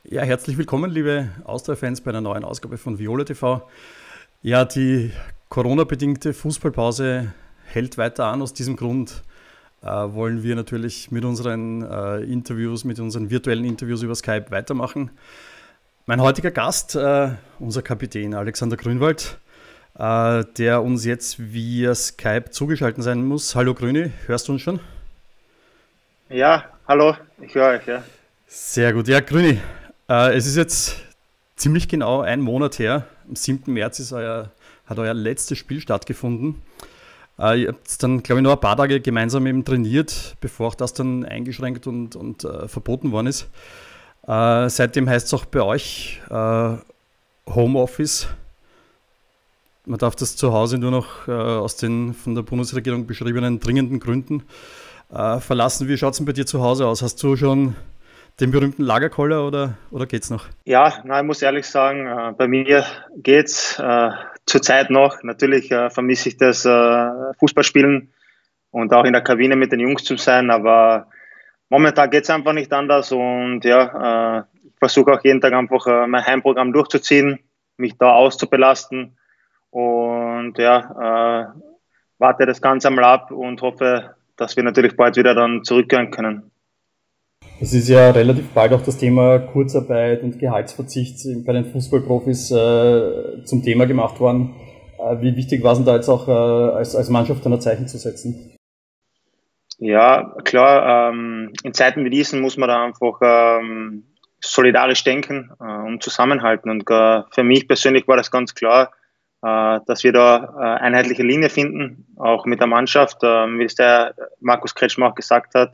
Ja, herzlich willkommen, liebe Austria-Fans, bei einer neuen Ausgabe von Viola TV. Ja, die Corona-bedingte Fußballpause hält weiter an. Aus diesem Grund wollen wir natürlich mit unseren Interviews, mit unseren virtuellen Interviews über Skype weitermachen. Mein heutiger Gast, unser Kapitän Alexander Grünwald, der uns jetzt via Skype zugeschaltet sein muss. Hallo Grüni, hörst du uns schon? Ja, hallo, ich höre euch, ja. Sehr gut. Ja, Grüni, es ist jetzt ziemlich genau ein Monat her. Am 7. März hat euer letztes Spiel stattgefunden. Ihr habt dann, glaube ich, noch ein paar Tage gemeinsam eben trainiert, bevor auch das dann eingeschränkt und verboten worden ist. Seitdem heißt es auch bei euch Homeoffice. Man darf das zu Hause nur noch aus den von der Bundesregierung beschriebenen dringenden Gründen verlassen. Wie schaut es denn bei dir zu Hause aus? Hast du schon den berühmten Lagerkoller oder geht's noch? Ja, nein, ich muss ehrlich sagen, bei mir geht's zurzeit noch. Natürlich vermisse ich das Fußballspielen und auch in der Kabine mit den Jungs zu sein, aber momentan geht's einfach nicht anders und ja, ich versuche auch jeden Tag einfach mein Heimprogramm durchzuziehen, mich da auszubelasten und ja, warte das Ganze einmal ab und hoffe, dass wir natürlich bald wieder dann zurückkehren können. Es ist ja relativ bald auch das Thema Kurzarbeit und Gehaltsverzicht bei den Fußballprofis zum Thema gemacht worden. Wie wichtig war es denn da jetzt auch als Mannschaft ein Zeichen zu setzen? Ja, klar, in Zeiten wie diesen muss man da einfach solidarisch denken und zusammenhalten. Und für mich persönlich war das ganz klar, dass wir da einheitliche Linie finden, auch mit der Mannschaft, wie es der Markus Kretschmer auch gesagt hat.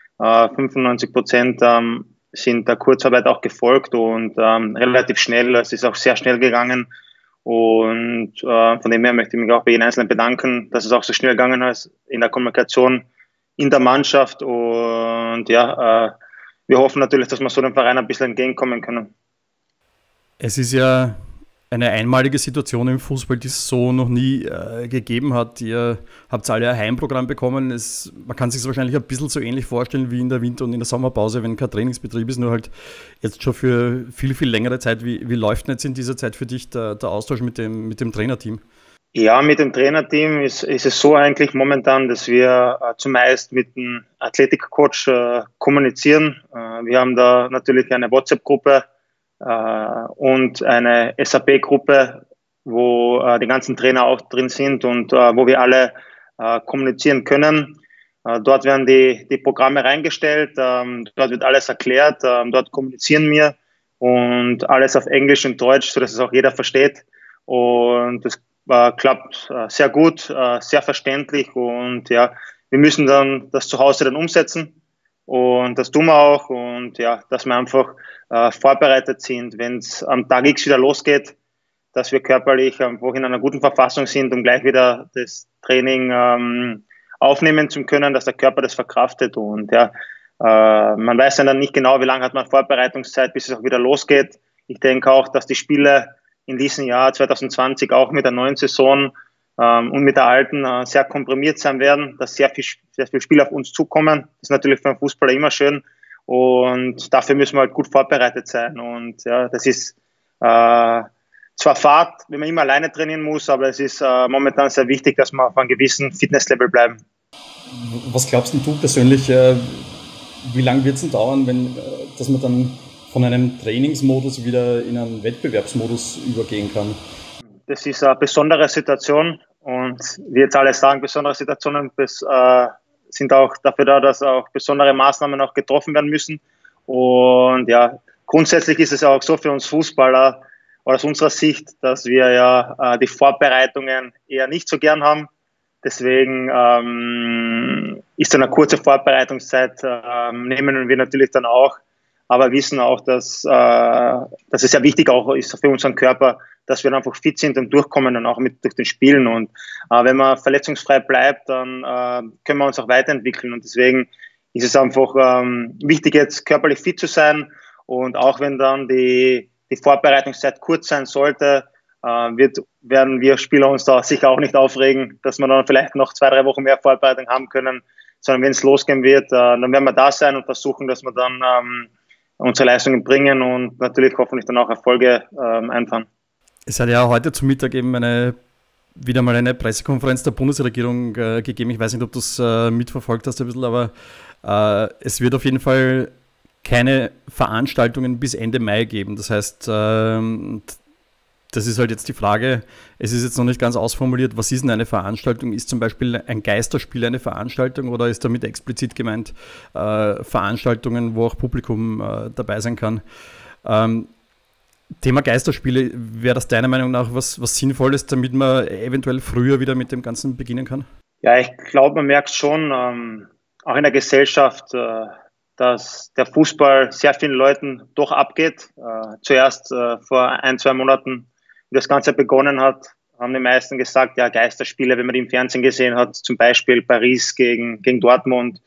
95% sind der Kurzarbeit auch gefolgt und relativ schnell. Es ist auch sehr schnell gegangen. Und von dem her möchte ich mich auch bei jedem Einzelnen bedanken, dass es auch so schnell gegangen ist in der Kommunikation in der Mannschaft. Und ja, wir hoffen natürlich, dass wir so dem Verein ein bisschen entgegenkommen können. Es ist ja eine einmalige Situation im Fußball, die es so noch nie gegeben hat. Ihr habt alle ein Heimprogramm bekommen. Man kann sich es wahrscheinlich ein bisschen so ähnlich vorstellen wie in der Winter- und in der Sommerpause, wenn kein Trainingsbetrieb ist, nur halt jetzt schon für viel, viel längere Zeit. Wie läuft denn jetzt in dieser Zeit für dich der Austausch mit dem Trainerteam? Ja, mit dem Trainerteam ist es so eigentlich momentan, dass wir zumeist mit dem Athletikcoach kommunizieren. Wir haben da natürlich eine WhatsApp-Gruppe und eine SAP-Gruppe, wo die ganzen Trainer auch drin sind und wo wir alle kommunizieren können. Dort werden die Programme reingestellt, dort wird alles erklärt, dort kommunizieren wir und alles auf Englisch und Deutsch, sodass es auch jeder versteht. Und das klappt sehr gut, sehr verständlich und ja, wir müssen dann das zu Hause dann umsetzen und das tun wir auch und ja, dass wir einfach vorbereitet sind, wenn es am Tag X wieder losgeht, dass wir körperlich einfach in einer guten Verfassung sind, um gleich wieder das Training aufnehmen zu können, dass der Körper das verkraftet und ja, man weiß ja dann nicht genau, wie lange hat man Vorbereitungszeit, bis es auch wieder losgeht. Ich denke auch, dass die Spiele in diesem Jahr 2020 auch mit der neuen Saison und mit der alten sehr komprimiert sein werden, dass sehr viel Spiel auf uns zukommen. Das ist natürlich für einen Fußballer immer schön und dafür müssen wir halt gut vorbereitet sein. Und ja, das ist zwar Fahrt, wenn man immer alleine trainieren muss, aber es ist momentan sehr wichtig, dass wir auf einem gewissen Fitnesslevel bleiben. Was glaubst denn du persönlich, wie lange wird es denn dauern, dass man dann von einem Trainingsmodus wieder in einen Wettbewerbsmodus übergehen kann? Das ist eine besondere Situation und wie jetzt alle sagen, besondere Situationen sind auch dafür da, dass auch besondere Maßnahmen auch getroffen werden müssen. Und ja, grundsätzlich ist es auch so für uns Fußballer aus unserer Sicht, dass wir ja die Vorbereitungen eher nicht so gern haben. Deswegen ist so eine kurze Vorbereitungszeit nehmen wir natürlich dann auch, aber wissen auch, dass es sehr wichtig auch ist für unseren Körper, dass wir dann einfach fit sind und durchkommen dann auch durch den Spielen. Und wenn man verletzungsfrei bleibt, dann können wir uns auch weiterentwickeln. Und deswegen ist es einfach wichtig, jetzt körperlich fit zu sein. Und auch wenn dann die Vorbereitungszeit kurz sein sollte, werden wir Spieler uns da sicher auch nicht aufregen, dass wir dann vielleicht noch 2, 3 Wochen mehr Vorbereitung haben können, sondern wenn es losgehen wird, dann werden wir da sein und versuchen, dass wir dann unsere Leistungen bringen und natürlich hoffentlich dann auch Erfolge einfahren. Es hat ja heute zum Mittag eben wieder mal eine Pressekonferenz der Bundesregierung gegeben. Ich weiß nicht, ob du es mitverfolgt hast ein bisschen, aber es wird auf jeden Fall keine Veranstaltungen bis Ende Mai geben. Das heißt, das ist halt jetzt die Frage, es ist jetzt noch nicht ganz ausformuliert, was ist denn eine Veranstaltung? Ist zum Beispiel ein Geisterspiel eine Veranstaltung oder ist damit explizit gemeint Veranstaltungen, wo auch Publikum dabei sein kann? Thema Geisterspiele, wäre das deiner Meinung nach was Sinnvolles, damit man eventuell früher wieder mit dem Ganzen beginnen kann? Ja, ich glaube, man merkt schon, auch in der Gesellschaft, dass der Fußball sehr vielen Leuten doch abgeht. Zuerst vor 1-2 Monaten, wie das Ganze begonnen hat, haben die meisten gesagt, ja, Geisterspiele, wenn man die im Fernsehen gesehen hat, zum Beispiel Paris gegen Dortmund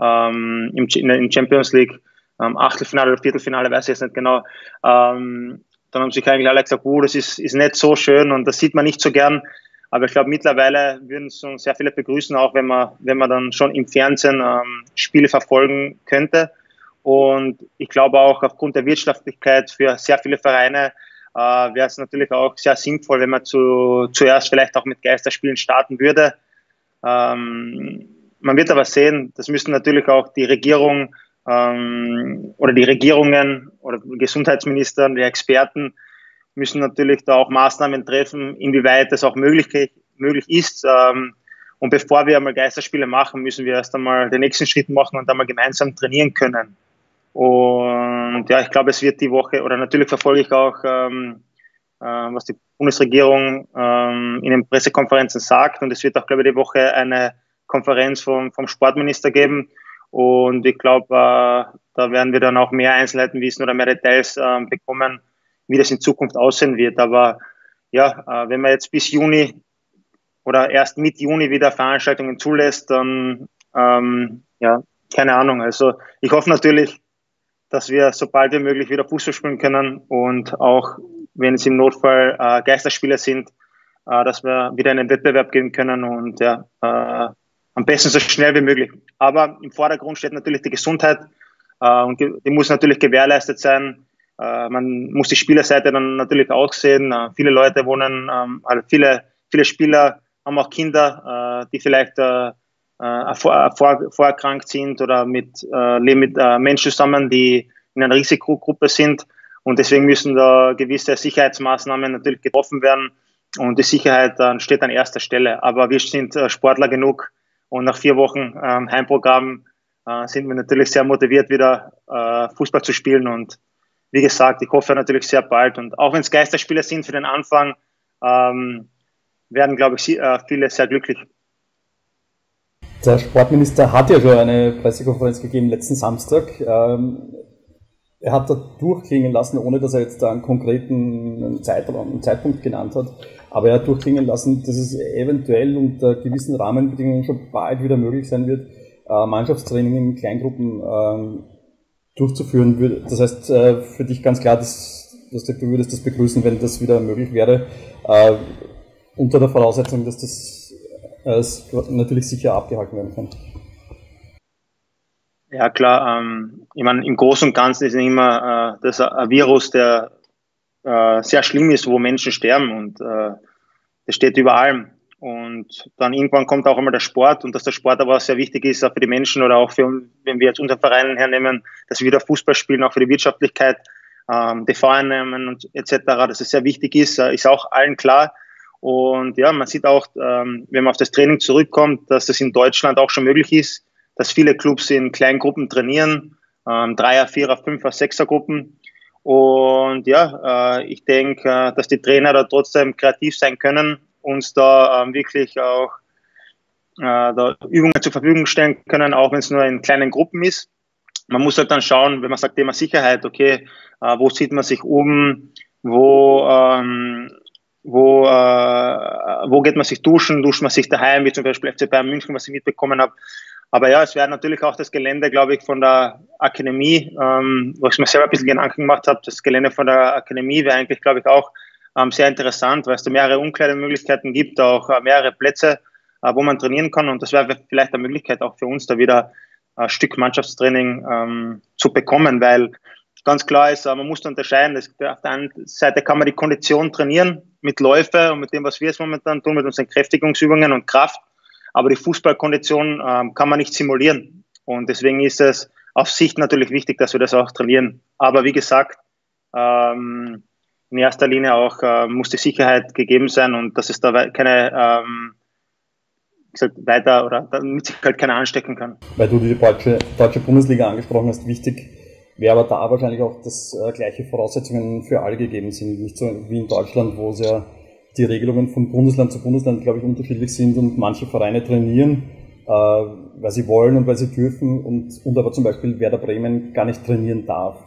in Champions League, Achtelfinale oder Viertelfinale, weiß ich jetzt nicht genau. Dann haben sich eigentlich alle gesagt, das ist nicht so schön und das sieht man nicht so gern. Aber ich glaube, mittlerweile würden es schon sehr viele begrüßen, auch wenn man dann schon im Fernsehen Spiele verfolgen könnte. Und ich glaube auch aufgrund der Wirtschaftlichkeit für sehr viele Vereine wäre es natürlich auch sehr sinnvoll, wenn man zuerst vielleicht auch mit Geisterspielen starten würde. Man wird aber sehen, das müssen natürlich auch die Regierung oder die Regierungen oder Gesundheitsminister, die Experten müssen natürlich da auch Maßnahmen treffen, inwieweit das auch möglich ist. Und bevor wir einmal Geisterspiele machen, müssen wir erst einmal den nächsten Schritt machen und einmal gemeinsam trainieren können. Und ja, ich glaube, es wird die Woche, oder natürlich verfolge ich auch, was die Bundesregierung in den Pressekonferenzen sagt. Und es wird auch, glaube ich, die Woche eine Konferenz vom Sportminister geben. Und ich glaube, da werden wir dann auch mehr Einzelheiten wissen oder mehr Details bekommen, wie das in Zukunft aussehen wird. Aber ja, wenn man jetzt bis Juni oder erst mit Juni wieder Veranstaltungen zulässt, dann ja, keine Ahnung. Also ich hoffe natürlich, dass wir so bald wie möglich wieder Fußball spielen können und auch, wenn es im Notfall Geisterspiele sind, dass wir wieder in den Wettbewerb gehen können und ja, am besten so schnell wie möglich. Aber im Vordergrund steht natürlich die Gesundheit und die muss natürlich gewährleistet sein. Man muss die Spielerseite dann natürlich auch sehen. Viele Leute wohnen, also viele Spieler haben auch Kinder, die vielleicht vorerkrankt sind oder leben mit Menschen zusammen, die in einer Risikogruppe sind. Und deswegen müssen da gewisse Sicherheitsmaßnahmen natürlich getroffen werden. Und die Sicherheit steht an erster Stelle. Aber wir sind Sportler genug. Und nach 4 Wochen Heimprogramm sind wir natürlich sehr motiviert, wieder Fußball zu spielen. Und wie gesagt, ich hoffe natürlich sehr bald. Und auch wenn es Geisterspiele sind für den Anfang, werden, glaube ich, viele sehr glücklich. Der Sportminister hat ja schon eine Pressekonferenz gegeben letzten Samstag. Er hat da durchklingen lassen, ohne dass er jetzt da einen konkreten Zeitpunkt genannt hat. Aber er hat durchklingen lassen, dass es eventuell unter gewissen Rahmenbedingungen schon bald wieder möglich sein wird, Mannschaftstraining in Kleingruppen durchzuführen. Das heißt, für dich ganz klar, du würdest das begrüßen, wenn das wieder möglich wäre, unter der Voraussetzung, dass das natürlich sicher abgehalten werden kann. Ja klar, ich meine, im Großen und Ganzen ist immer das ein Virus, der sehr schlimm ist, wo Menschen sterben und das steht über allem. Und dann irgendwann kommt auch einmal der Sport und dass der Sport aber auch sehr wichtig ist, auch für die Menschen oder auch für, wenn wir jetzt unseren Verein hernehmen, dass wir wieder Fußball spielen, auch für die Wirtschaftlichkeit, TV-Einnahmen und etc., dass es sehr wichtig ist auch allen klar. Und ja, man sieht auch, wenn man auf das Training zurückkommt, dass das in Deutschland auch schon möglich ist, dass viele Clubs in kleinen Gruppen trainieren, 3er, 4er, 5er, 6er Gruppen. Und ja, ich denke, dass die Trainer da trotzdem kreativ sein können, uns da wirklich auch da Übungen zur Verfügung stellen können, auch wenn es nur in kleinen Gruppen ist. Man muss halt dann schauen, wenn man sagt Thema Sicherheit, okay, wo sieht man sich um, wo geht man sich duschen, duscht man sich daheim, wie zum Beispiel FC Bayern München, was ich mitbekommen habe. Aber ja, es wäre natürlich auch das Gelände, glaube ich, von der Akademie, wo ich mir selber ein bisschen Gedanken gemacht habe, das Gelände von der Akademie wäre eigentlich, glaube ich, auch sehr interessant, weil es da mehrere Umkleidemöglichkeiten gibt, auch mehrere Plätze, wo man trainieren kann. Und das wäre vielleicht eine Möglichkeit auch für uns, da wieder ein Stück Mannschaftstraining zu bekommen, weil ganz klar ist, man muss unterscheiden. Auf der einen Seite kann man die Kondition trainieren mit Läufe und mit dem, was wir jetzt momentan tun, mit unseren Kräftigungsübungen und Kraft. Aber die Fußballkondition kann man nicht simulieren. Und deswegen ist es auf Sicht natürlich wichtig, dass wir das auch trainieren. Aber wie gesagt, in erster Linie auch muss die Sicherheit gegeben sein und dass es da keine weiter oder damit sich halt keiner anstecken kann. Weil du die deutsche Bundesliga angesprochen hast, wichtig wäre aber da wahrscheinlich auch, dass gleiche Voraussetzungen für alle gegeben sind. Nicht so wie in Deutschland, wo es ja die Regelungen von Bundesland zu Bundesland, glaube ich, unterschiedlich sind und manche Vereine trainieren, weil sie wollen und weil sie dürfen und aber zum Beispiel Werder Bremen gar nicht trainieren darf.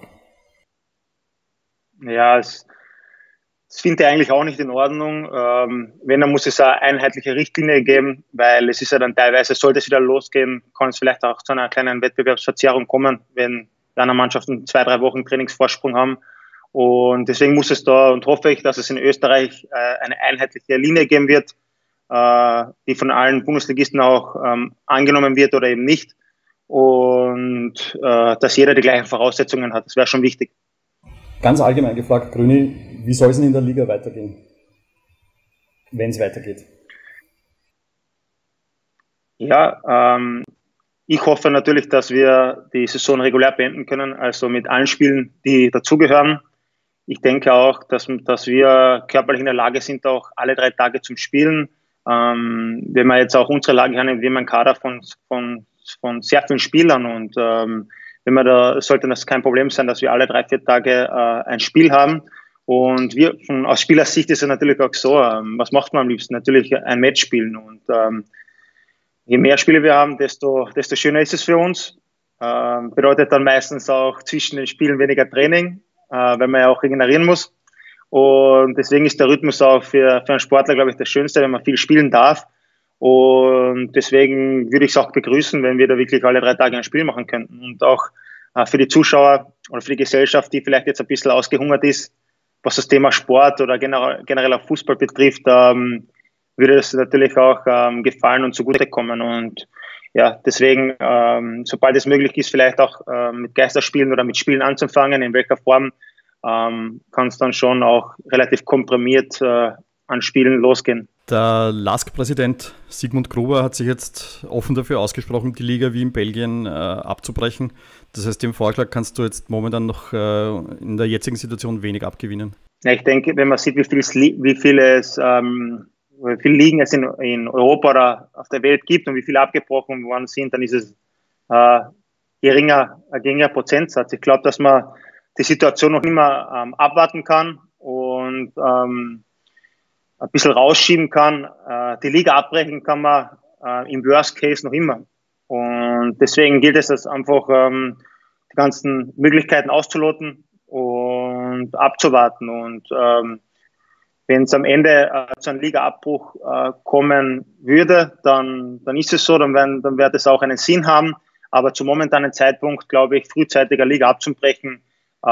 Ja, das finde ich eigentlich auch nicht in Ordnung. Wenn, dann muss es eine einheitliche Richtlinie geben, weil es ist ja dann teilweise, sollte es wieder losgehen, kann es vielleicht auch zu einer kleinen Wettbewerbsverzerrung kommen, wenn die anderen Mannschaften 2-3 Wochen Trainingsvorsprung haben. Und deswegen muss es da, und hoffe ich, dass es in Österreich eine einheitliche Linie geben wird, die von allen Bundesligisten auch angenommen wird oder eben nicht. Und dass jeder die gleichen Voraussetzungen hat. Das wäre schon wichtig. Ganz allgemein gefragt, Grüni, wie soll es denn in der Liga weitergehen, wenn es weitergeht? Ja, ich hoffe natürlich, dass wir die Saison regulär beenden können, also mit allen Spielen, die dazugehören. Ich denke auch, dass wir körperlich in der Lage sind, auch alle 3 Tage zum Spielen. Wenn wir jetzt auch unsere Lage haben, wir haben einen Kader von sehr vielen Spielern und wenn wir da, sollte das kein Problem sein, dass wir alle 3-4 Tage ein Spiel haben. Und wir aus Spielersicht ist es natürlich auch so, was macht man am liebsten? Natürlich ein Match spielen. Und je mehr Spiele wir haben, desto schöner ist es für uns. Bedeutet dann meistens auch zwischen den Spielen weniger Training, weil man ja auch regenerieren muss. Und deswegen ist der Rhythmus auch für einen Sportler, glaube ich, das Schönste, wenn man viel spielen darf. Und deswegen würde ich es auch begrüßen, wenn wir da wirklich alle 3 Tage ein Spiel machen könnten. Und auch für die Zuschauer oder für die Gesellschaft, die vielleicht jetzt ein bisschen ausgehungert ist, was das Thema Sport oder generell auch Fußball betrifft, würde es natürlich auch gefallen und zugutekommen. Und ja, deswegen, sobald es möglich ist, vielleicht auch mit Geisterspielen oder mit Spielen anzufangen, in welcher Form, kann es dann schon auch relativ komprimiert an Spielen losgehen. Der LASK-Präsident Sigmund Gruber hat sich jetzt offen dafür ausgesprochen, die Liga wie in Belgien abzubrechen. Das heißt, dem Vorschlag kannst du jetzt momentan noch in der jetzigen Situation wenig abgewinnen. Ja, ich denke, wenn man sieht, wie viele Ligen es in Europa oder auf der Welt gibt und wie viele abgebrochen worden sind, dann ist es ein geringer Prozentsatz. Ich glaube, dass man die Situation noch immer abwarten kann und ein bisschen rausschieben kann. Die Liga abbrechen kann man im Worst Case noch immer. Und deswegen gilt es, einfach die ganzen Möglichkeiten auszuloten und abzuwarten. Und wenn es am Ende zu einem Ligaabbruch kommen würde, dann ist es so, dann wird es auch einen Sinn haben. Aber zum momentanen Zeitpunkt, glaube ich, frühzeitiger Liga abzubrechen,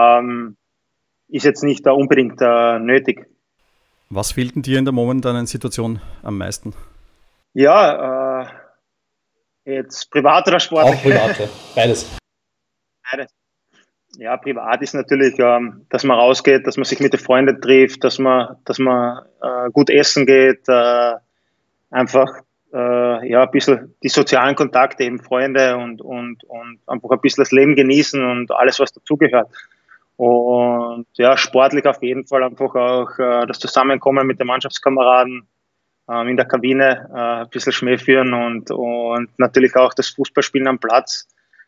ist jetzt nicht unbedingt nötig. Was fehlt denn dir in der momentanen Situation am meisten? Ja, jetzt privat oder sportlich? Auch privat, beides. Beides. Ja, privat ist natürlich, dass man rausgeht, dass man sich mit den Freunden trifft, dass man gut essen geht, einfach ein bisschen die sozialen Kontakte, eben Freunde und einfach ein bisschen das Leben genießen und alles, was dazugehört. Und ja, sportlich auf jeden Fall einfach auch das Zusammenkommen mit den Mannschaftskameraden in der Kabine, ein bisschen Schmäh führen und natürlich auch das Fußballspielen am Platz.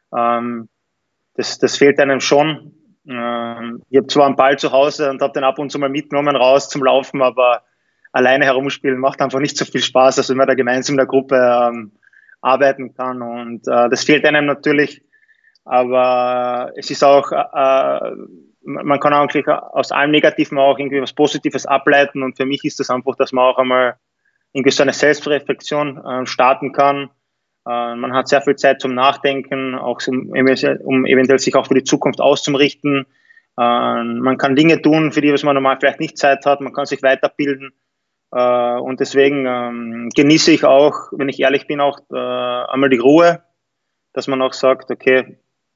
Das fehlt einem schon. Ich habe zwar einen Ball zu Hause und habe den ab und zu mal mitgenommen raus zum Laufen, aber alleine herumspielen macht einfach nicht so viel Spaß, als wenn man da gemeinsam in der Gruppe arbeiten kann. Und das fehlt einem natürlich. Aber es ist auch, man kann eigentlich aus allem Negativen auch irgendwie was Positives ableiten. Und für mich ist das einfach, dass man auch einmal irgendwie so eine Selbstreflexion starten kann. Man hat sehr viel Zeit zum Nachdenken, auch um eventuell sich auch für die Zukunft auszurichten. Man kann Dinge tun, für die man normal vielleicht nicht Zeit hat. Man kann sich weiterbilden. Und deswegen genieße ich auch, wenn ich ehrlich bin, auch einmal die Ruhe, dass man auch sagt, okay,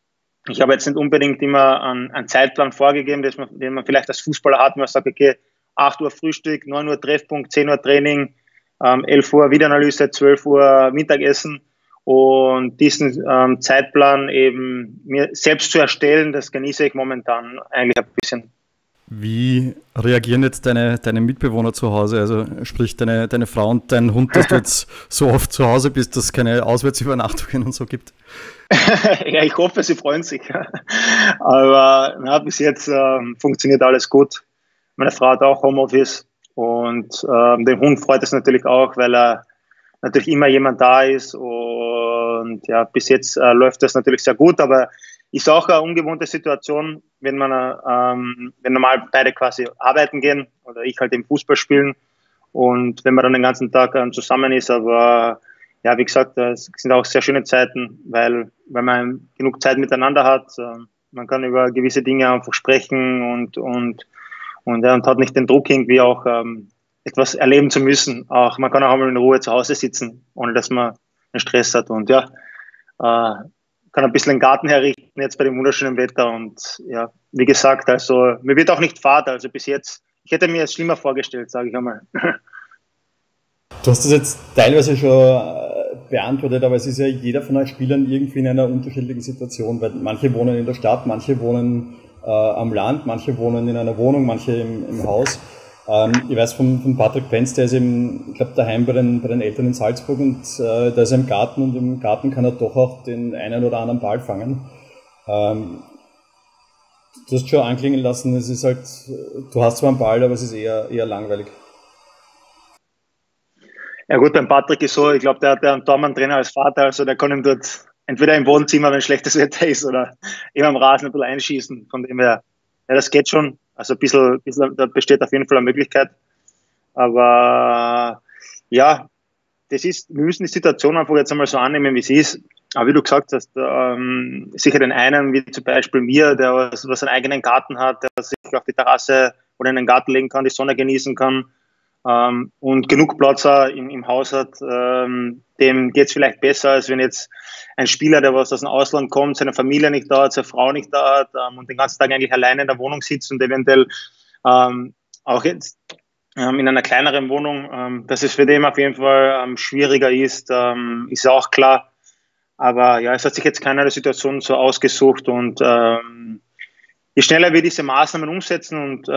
Ich habe jetzt nicht unbedingt immer einen Zeitplan vorgegeben, den man vielleicht als Fußballer hat, wo man sagt, okay, 8 Uhr Frühstück, 9 Uhr Treffpunkt, 10 Uhr Training, 11 Uhr Videoanalyse, 12 Uhr Mittagessen. Und diesen Zeitplan eben mir selbst zu erstellen, das genieße ich momentan eigentlich ein bisschen. Wie reagieren jetzt deine Mitbewohner zu Hause? Also sprich deine Frau und dein Hund, dass du jetzt so oft zu Hause bist, dass es keine Auswärtsübernachtungen und so gibt? Ja, ich hoffe, sie freuen sich. Aber bis jetzt funktioniert alles gut. Meine Frau hat auch Homeoffice und den Hund freut es natürlich auch, weil er natürlich immer jemand da ist. Und ja, bis jetzt läuft das natürlich sehr gut, aber ist auch eine ungewohnte Situation, wenn normal beide quasi arbeiten gehen oder ich halt im Fußball spielen und wenn man dann den ganzen Tag zusammen ist. Aber ja, wie gesagt, es sind auch sehr schöne Zeiten, weil man genug Zeit miteinander hat. Man kann über gewisse Dinge einfach sprechen und hat nicht den Druck, irgendwie auch etwas erleben zu müssen. Auch man kann auch einmal in Ruhe zu Hause sitzen, ohne dass man einen Stress hat. Und ja, kann ein bisschen den Garten herrichten jetzt bei dem wunderschönen Wetter. Und ja, wie gesagt, also mir wird auch nicht fad. Also bis jetzt, ich hätte mir es schlimmer vorgestellt, sage ich einmal. Du hast das jetzt teilweise schon beantwortet, aber es ist ja jeder von euch Spielern irgendwie in einer unterschiedlichen Situation, weil manche wohnen in der Stadt, manche wohnen am Land, manche wohnen in einer Wohnung, manche im Haus. Ich weiß von Patrick Penz, der ist eben, ich glaube, daheim bei den Eltern in Salzburg und da ist er im Garten und im Garten kann er doch auch den einen oder anderen Ball fangen. Du hast schon anklingen lassen, es ist halt, du hast zwar einen Ball, aber es ist eher langweilig. Ja gut, beim Patrick ist so, ich glaube, der hat einen Tormann-Trainer als Vater, also der kann ihm dort entweder im Wohnzimmer, wenn schlechtes Wetter ist, oder eben am Rasen ein bisschen einschießen. Von dem her, ja, das geht schon. Also ein bisschen, da besteht auf jeden Fall eine Möglichkeit. Aber ja, wir müssen die Situation einfach jetzt einmal so annehmen, wie sie ist. Aber wie du gesagt hast, sicher den einen, wie zum Beispiel mir, der was einen eigenen Garten hat, der sich auf die Terrasse oder in den Garten legen kann, die Sonne genießen kann, und genug Platz im Haus hat, dem geht es vielleicht besser, als wenn jetzt ein Spieler, der was aus dem Ausland kommt, seine Familie nicht da hat, seine Frau nicht da hat und den ganzen Tag eigentlich alleine in der Wohnung sitzt und eventuell auch jetzt in einer kleineren Wohnung, dass es für den auf jeden Fall schwieriger ist auch klar. Aber ja, es hat sich jetzt keiner der Situation so ausgesucht und je schneller wir diese Maßnahmen umsetzen und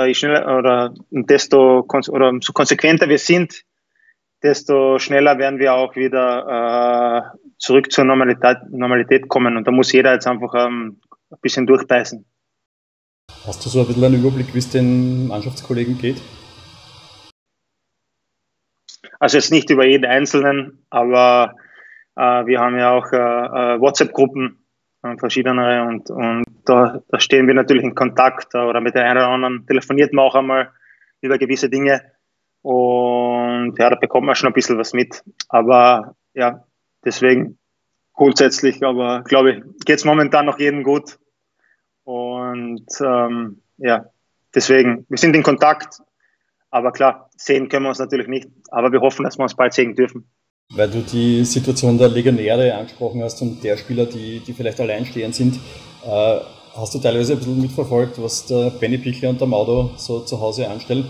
so konsequenter wir sind, desto schneller werden wir auch wieder zurück zur Normalität kommen. Und da muss jeder jetzt einfach ein bisschen durchbeißen. Hast du so ein bisschen einen Überblick, wie es den Mannschaftskollegen geht? Also jetzt nicht über jeden Einzelnen, aber wir haben ja auch WhatsApp-Gruppen, verschiedene und da stehen wir natürlich in Kontakt oder mit der einen oder anderen telefoniert man auch einmal über gewisse Dinge und ja, da bekommt man schon ein bisschen was mit, aber ja, deswegen grundsätzlich, aber glaube ich, geht es momentan noch jedem gut und ja, deswegen, wir sind in Kontakt, aber klar, sehen können wir uns natürlich nicht, aber wir hoffen, dass wir uns bald sehen dürfen. Weil du die Situation der Legionäre angesprochen hast und der Spieler, die vielleicht alleinstehend sind, hast du teilweise ein bisschen mitverfolgt, was der Benny Pichler und der Maudo so zu Hause anstellen?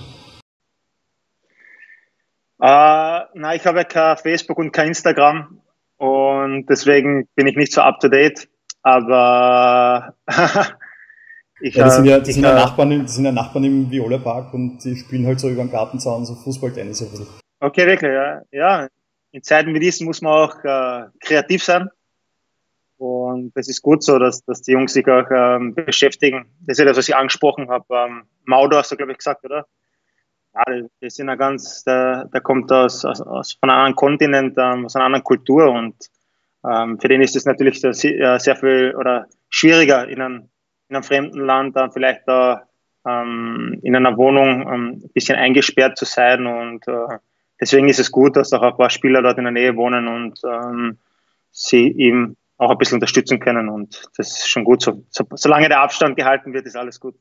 Nein, ich habe ja kein Facebook und kein Instagram und deswegen bin ich nicht so up to date, aber die sind ja Nachbarn im Viola Park und die spielen halt so über den Gartenzaun so Fußballtennis ein bisschen. Okay, wirklich, ja. In Zeiten wie diesen muss man auch kreativ sein. Und das ist gut so, dass die Jungs sich auch beschäftigen. Das ist ja das, was ich angesprochen habe. Maudo hast du, glaube ich, gesagt, oder? Ja, das sind der kommt von einem anderen Kontinent, aus einer anderen Kultur. Und für den ist es natürlich sehr viel oder schwieriger in einem fremden Land, vielleicht da in einer Wohnung ein bisschen eingesperrt zu sein. Und deswegen ist es gut, dass auch ein paar Spieler dort in der Nähe wohnen und sie ihm auch ein bisschen unterstützen können. Und das ist schon gut so. Solange der Abstand gehalten wird, ist alles gut.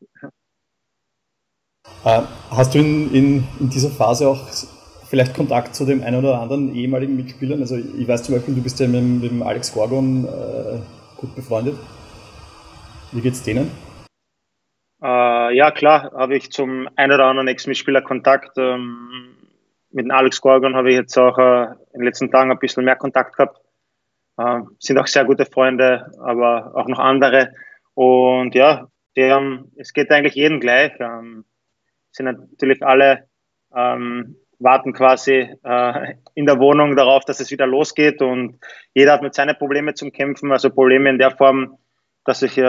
Hast du in dieser Phase auch vielleicht Kontakt zu dem einen oder anderen ehemaligen Mitspielern? Also ich weiß zum Beispiel, du bist ja mit dem Alex Gorgon gut befreundet. Wie geht's denen? Ja, klar, habe ich zum einen oder anderen Ex-Mitspieler Kontakt. Mit dem Alex Gorgon habe ich jetzt auch in den letzten Tagen ein bisschen mehr Kontakt gehabt. Sind auch sehr gute Freunde, aber auch noch andere. Und ja, es geht eigentlich jedem gleich. Sind natürlich alle, warten quasi in der Wohnung darauf, dass es wieder losgeht. Und jeder hat mit seinen Problemen zum Kämpfen, also Probleme in der Form, dass ich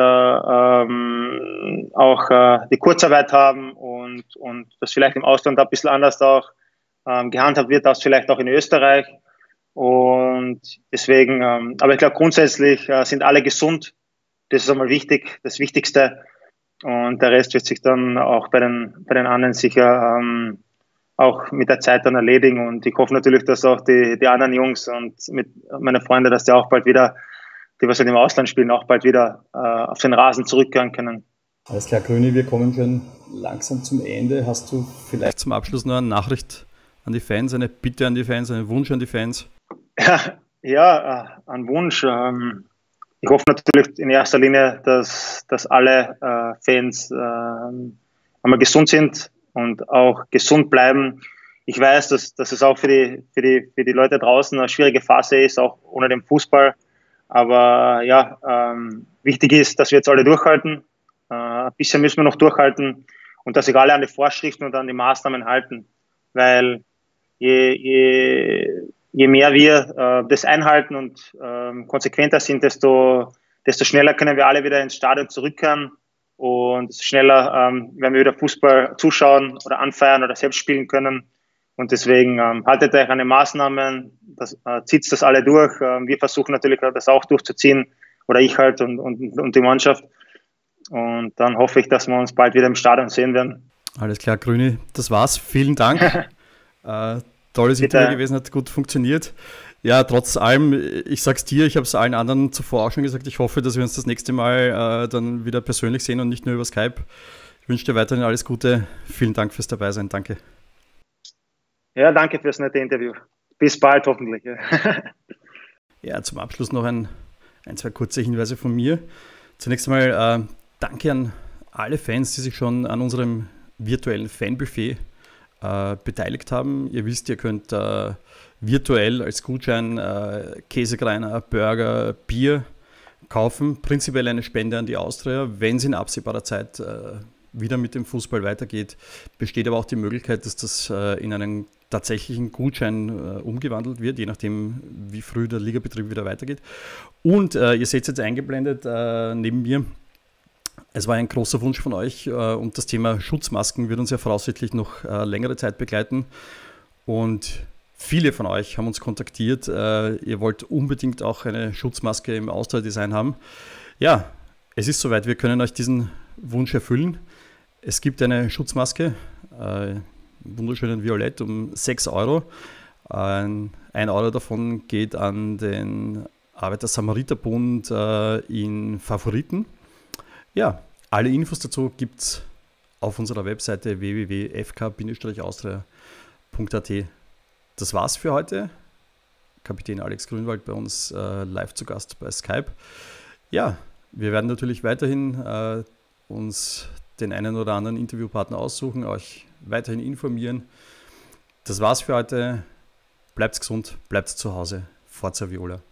auch die Kurzarbeit haben und das vielleicht im Ausland ein bisschen anders auch gehandhabt wird, als vielleicht auch in Österreich. Und deswegen, aber ich glaube grundsätzlich sind alle gesund. Das ist einmal wichtig, das Wichtigste. Und der Rest wird sich dann auch bei den anderen sicher auch mit der Zeit dann erledigen. Und ich hoffe natürlich, dass auch die anderen Jungs und mit meine Freunde, dass die auch bald wieder, die was halt im Ausland spielen, auch bald wieder auf den Rasen zurückkehren können. Alles klar, Grüni, wir kommen schon langsam zum Ende. Hast du vielleicht zum Abschluss noch eine Nachricht an die Fans, eine Bitte an die Fans, einen Wunsch an die Fans? Ja, ein Wunsch. Ich hoffe natürlich in erster Linie, dass alle Fans einmal gesund sind und auch gesund bleiben. Ich weiß, dass es auch für die Leute draußen eine schwierige Phase ist, auch ohne den Fußball. Aber ja, wichtig ist, dass wir jetzt alle durchhalten. Ein bisschen müssen wir noch durchhalten und dass sich alle an die Vorschriften und an die Maßnahmen halten. Weil je mehr wir das einhalten und konsequenter sind, desto schneller können wir alle wieder ins Stadion zurückkehren und desto schneller werden wir wieder Fußball zuschauen oder anfeiern oder selbst spielen können. Und deswegen haltet euch an die Maßnahmen, zieht das alle durch. Wir versuchen natürlich das auch durchzuziehen, oder ich halt und die Mannschaft. Und dann hoffe ich, dass wir uns bald wieder im Stadion sehen werden. Alles klar, Grüni, das war's. Vielen Dank. Tolles Interview gewesen, hat gut funktioniert. Ja, trotz allem, ich sag's dir, ich habe es allen anderen zuvor auch schon gesagt, ich hoffe, dass wir uns das nächste Mal dann wieder persönlich sehen und nicht nur über Skype. Ich wünsche dir weiterhin alles Gute. Vielen Dank fürs Dabeisein. Danke. Ja, danke fürs nette Interview. Bis bald hoffentlich. Ja, zum Abschluss noch ein, zwei kurze Hinweise von mir. Zunächst einmal danke an alle Fans, die sich schon an unserem virtuellen Fanbuffet beteiligt haben. Ihr wisst, ihr könnt virtuell als Gutschein Käsekreiner, Burger, Bier kaufen. Prinzipiell eine Spende an die Austria. Wenn es in absehbarer Zeit wieder mit dem Fußball weitergeht, besteht aber auch die Möglichkeit, dass das in einen tatsächlichen Gutschein umgewandelt wird, je nachdem, wie früh der Ligabetrieb wieder weitergeht. Und ihr seht es jetzt eingeblendet neben mir. Es war ein großer Wunsch von euch und das Thema Schutzmasken wird uns ja voraussichtlich noch längere Zeit begleiten. Und viele von euch haben uns kontaktiert. Ihr wollt unbedingt auch eine Schutzmaske im Austria-Design haben. Ja, es ist soweit. Wir können euch diesen Wunsch erfüllen. Es gibt eine Schutzmaske, wunderschönen Violett, um 6 €. 1 € davon geht an den Arbeiter-Samariter-Bund in Favoriten. Ja, alle Infos dazu gibt es auf unserer Webseite www.fk-austria.at. Das war's für heute. Kapitän Alex Grünwald bei uns live zu Gast bei Skype. Ja, wir werden natürlich weiterhin uns den einen oder anderen Interviewpartner aussuchen, euch weiterhin informieren. Das war's für heute. Bleibt gesund, bleibt zu Hause. Forza Viola.